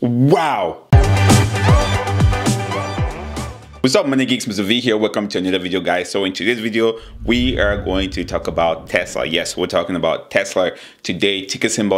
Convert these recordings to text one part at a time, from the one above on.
Wow. What's up, Money Geeks? Mr. V here. Welcome to another video, guys. So in today's video, we are going to talk about Tesla. Yes, we're talking about Tesla today, ticker symbol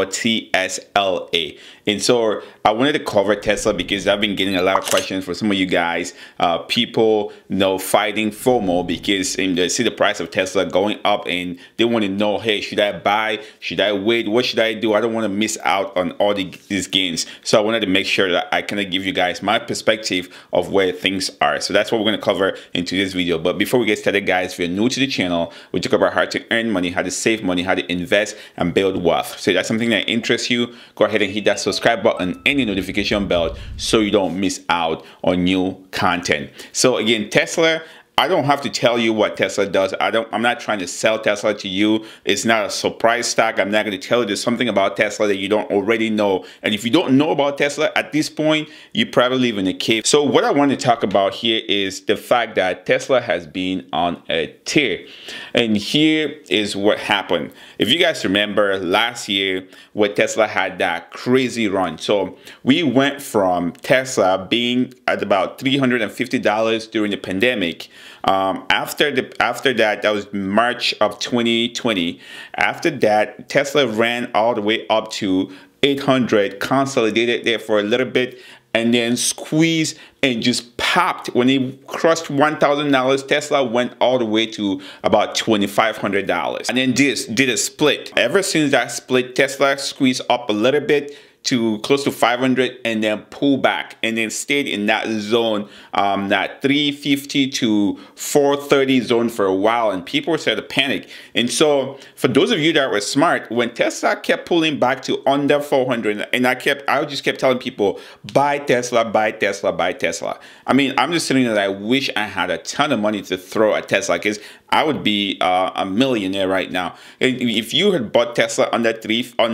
TSLA. And so I wanted to cover Tesla because I've been getting a lot of questions from some of you guys, people fighting FOMO because they see the price of Tesla going up and they want to know, hey, should I buy? Should I wait? What should I do? I don't want to miss out on all these gains. So I wanted to make sure that I kind of give you guys my perspective of where things are. So that's what we're going to cover in today's video. But before we get started, guys, if you're new to the channel, we talk about how to earn money, how to save money, how to invest and build wealth. So if that's something that interests you, go ahead and hit that subscribe button and the notification bell so you don't miss out on new content. So again, Tesla, I don't have to tell you what Tesla does. I'm not trying to sell Tesla to you. It's not a surprise stock. I'm not going to tell you there's something about Tesla that you don't already know. And if you don't know about Tesla at this point, you probably live in a cave. So what I want to talk about here is the fact that Tesla has been on a tear. And here is what happened. If you guys remember last year where Tesla had that crazy run. So we went from Tesla being at about $350 during the pandemic. After that was March of 2020. After that, Tesla ran all the way up to 800, consolidated there for a little bit, and then squeezed and just popped. When it crossed $1,000, Tesla went all the way to about $2,500, and then did a split. Ever since that split, Tesla squeezed up a little bit to close to 500 and then pull back and then stayed in that zone, that 350 to 430 zone for a while, and people started to panic. And so for those of you that were smart, when Tesla kept pulling back to under 400, and I just kept telling people, buy Tesla, buy Tesla, buy Tesla. I mean, I'm just saying that I wish I had a ton of money to throw at Tesla because I would be a millionaire right now. And if you had bought Tesla under that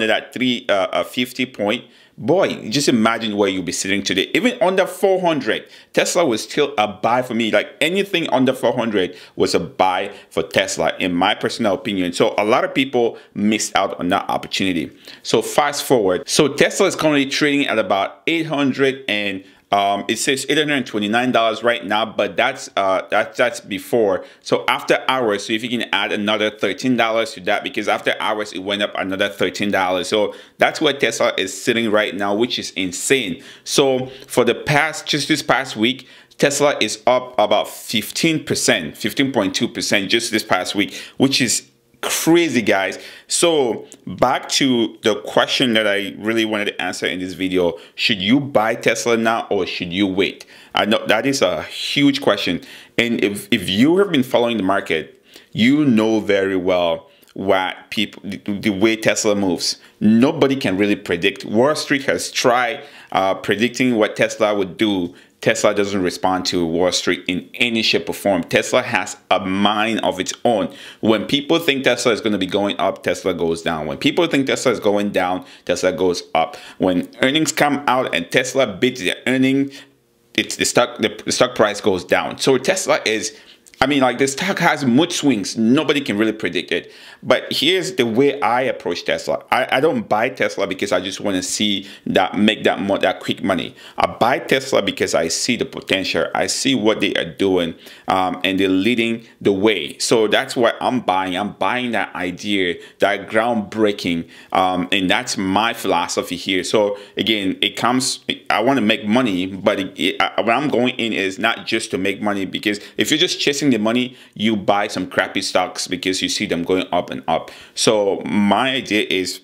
350 point, boy, just imagine where you'll be sitting today. Even under 400, Tesla was still a buy for me. Like anything under 400 was a buy for Tesla, in my personal opinion. So a lot of people missed out on that opportunity. So fast forward. So Tesla is currently trading at about 800 and it says $829 right now, but that's before. So after hours, so if you can add another $13 to that, because after hours it went up another $13. So that's where Tesla is sitting right now, which is insane. So for just this past week, Tesla is up about 15%, 15.2% just this past week, which is crazy, guys. So back to the question that I really wanted to answer in this video: should you buy Tesla now or should you wait? I know that is a huge question, and if you have been following the market, you know very well what the way Tesla moves. Nobody can really predict. Wall Street has tried predicting what Tesla would do. Tesla doesn't respond to Wall Street in any shape or form. Tesla has a mind of its own. When people think Tesla is going to be going up, Tesla goes down. When people think Tesla is going down, Tesla goes up. When earnings come out and Tesla beats their earnings, the stock price goes down. So Tesla is, I mean, like, the stock has mood swings. Nobody can really predict it. But here's the way I approach Tesla. I don't buy Tesla because I just want to see make that quick money. I buy Tesla because I see the potential. I see what they are doing, and they're leading the way. So that's what I'm buying. I'm buying that idea, that groundbreaking, and that's my philosophy here. So again, I want to make money, but what I'm going in is not just to make money, because if you're just chasing the money, you buy some crappy stocks because you see them going up and up. So my idea is,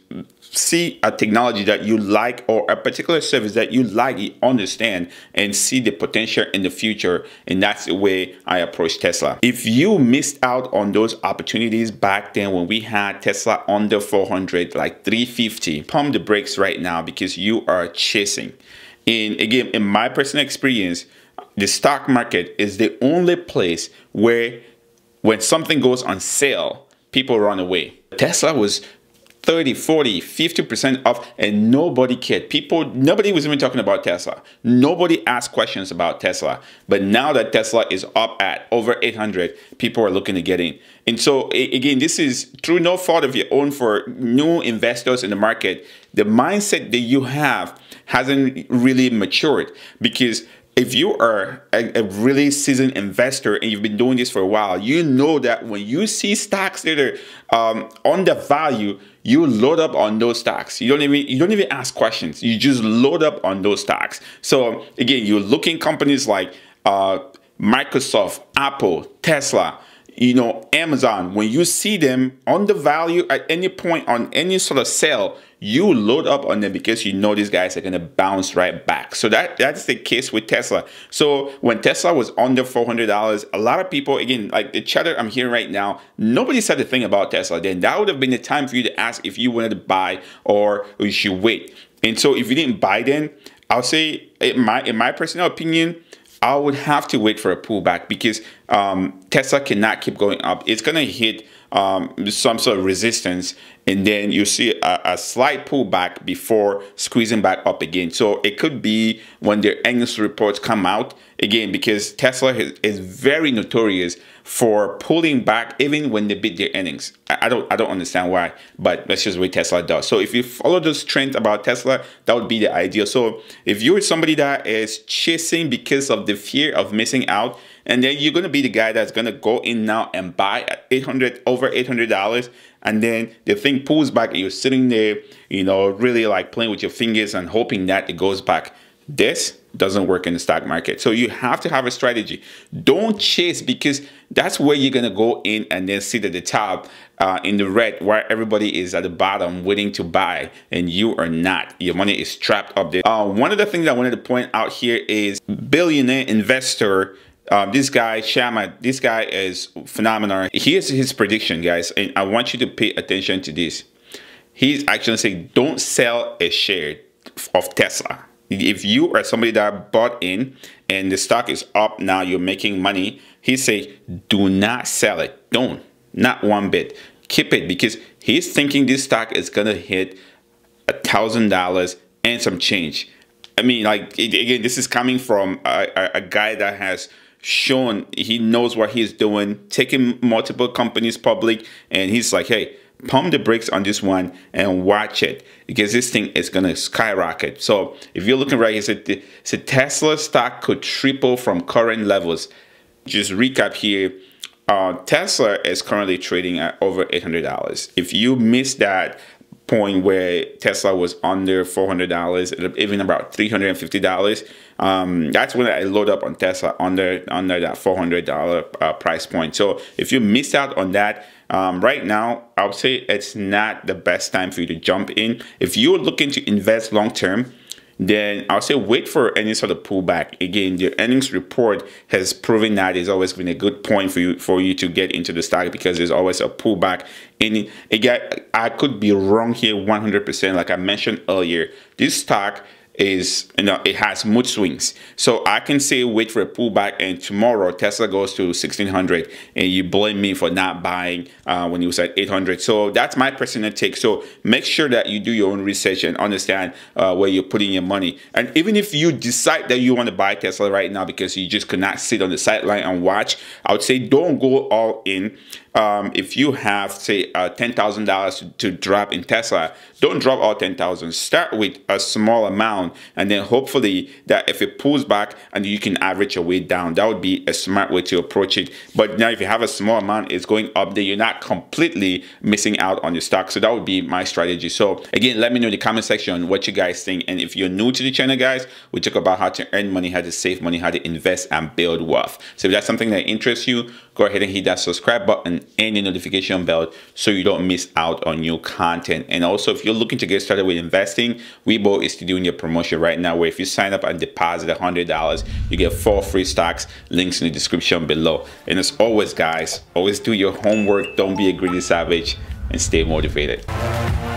see a technology that you like or a particular service that you like, you understand, and see the potential in the future. And that's the way I approach Tesla. If you missed out on those opportunities back then when we had Tesla under 400, like 350, pump the brakes right now, because you are chasing. And again, in my personal experience, the stock market is the only place where when something goes on sale, people run away. Tesla was 30, 40, 50% off, and nobody cared. Nobody was even talking about Tesla. Nobody asked questions about Tesla. But now that Tesla is up at over 800, people are looking to get in. And so again, this is through no fault of your own for new investors in the market. the mindset that you have hasn't really matured. Because if you are a really seasoned investor and you've been doing this for a while, you know that when you see stocks that are undervalued, you load up on those stocks. You don't even ask questions. You just load up on those stocks. So again, you're looking companies like Microsoft, Apple, Tesla, Amazon. When you see them undervalued at any point on any sort of sale, you load up on them because you know these guys are going to bounce right back. So that's the case with Tesla. So when Tesla was under $400, a lot of people, again, like the chatter I'm hearing right now, nobody said a thing about Tesla. Then that would have been the time for you to ask if you wanted to buy or you should wait. And so if you didn't buy then, I'll say in my personal opinion, I would have to wait for a pullback because Tesla cannot keep going up. It's going to hit some sort of resistance, and then you see a slight pullback before squeezing back up again. So it could be when their earnings reports come out again, because Tesla is very notorious for pulling back even when they beat their earnings. I don't understand why, but that's just what Tesla does. So if you follow those trends about Tesla, that would be the ideal. So if you're somebody that is chasing because of the fear of missing out, and then you're going to be the guy that's going to go in now and buy at over $800, and then the thing pulls back and you're sitting there, really like playing with your fingers and hoping that it goes back. This doesn't work in the stock market. So you have to have a strategy. Don't chase, because that's where you're going to go in and then sit at the top in the red, where everybody is at the bottom waiting to buy and you are not. Your money is trapped up there. One of the things I wanted to point out here is billionaire investor. This guy, Chamath, this guy is phenomenal. Here's his prediction, guys, and I want you to pay attention to this. He's actually saying, don't sell a share of Tesla. If you are somebody that bought in and the stock is up now, you're making money, he say, do not sell it. Don't, not one bit. Keep it, because he's thinking this stock is gonna hit $1,000 and some change. I mean, like, again, this is coming from a guy that has shown he knows what he's doing, taking multiple companies public, and he's like, hey, pump the brakes on this one and watch it, because this thing is going to skyrocket. So if you're looking right here, the Tesla stock could triple from current levels. Just recap here. Tesla is currently trading at over $800. If you missed that point where Tesla was under $400, even about $350, that's when I load up on Tesla under that $400 price point. So if you missed out on that, right now, I would say it's not the best time for you to jump in. If you're looking to invest long term, then I'll say wait for any sort of pullback. Again, the earnings report has proven that it's always been a good point for you to get into the stock, because there's always a pullback. And again, I could be wrong here 100%. Like I mentioned earlier, this stock is, it has mood swings. So I can say wait for a pullback, and tomorrow Tesla goes to 1600 and you blame me for not buying when it was at 800. So that's my personal take. So make sure that you do your own research and understand where you're putting your money. And even if you decide that you want to buy Tesla right now because you just could not sit on the sideline and watch, I would say don't go all in. If you have, say, $10,000 to drop in Tesla, don't drop all 10,000. Start with a small amount, and then hopefully that if it pulls back and you can average your way down, that would be a smart way to approach it. But now if you have a small amount, it's going up there, you're not completely missing out on your stock. So that would be my strategy. So again, let me know in the comment section what you guys think. And if you're new to the channel, guys, we talk about how to earn money, how to save money, how to invest and build wealth. So if that's something that interests you, go ahead and hit that subscribe button and the notification bell so you don't miss out on new content. And also, if you're looking to get started with investing, Webull is doing your promotion right now, where if you sign up and deposit $100, you get 4 free stocks. Links in the description below. And as always, guys, always do your homework, don't be a greedy savage, and stay motivated.